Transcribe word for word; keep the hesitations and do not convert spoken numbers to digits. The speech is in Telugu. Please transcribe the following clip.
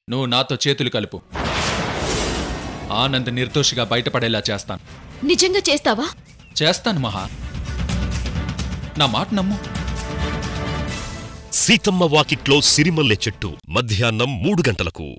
నువ్వు నాతో చేతులు కలుపు. ఆనంద్ నిర్దోషిగా బయటపడేలా చేస్తాను. నిజంగా చేస్తావా? చేస్తాను మహా, నా మాట నమ్ము. సీతమ్మ వాకిట్లో సిరిమల్లె చెట్టు మధ్యాహ్నం మూడు గంటలకు.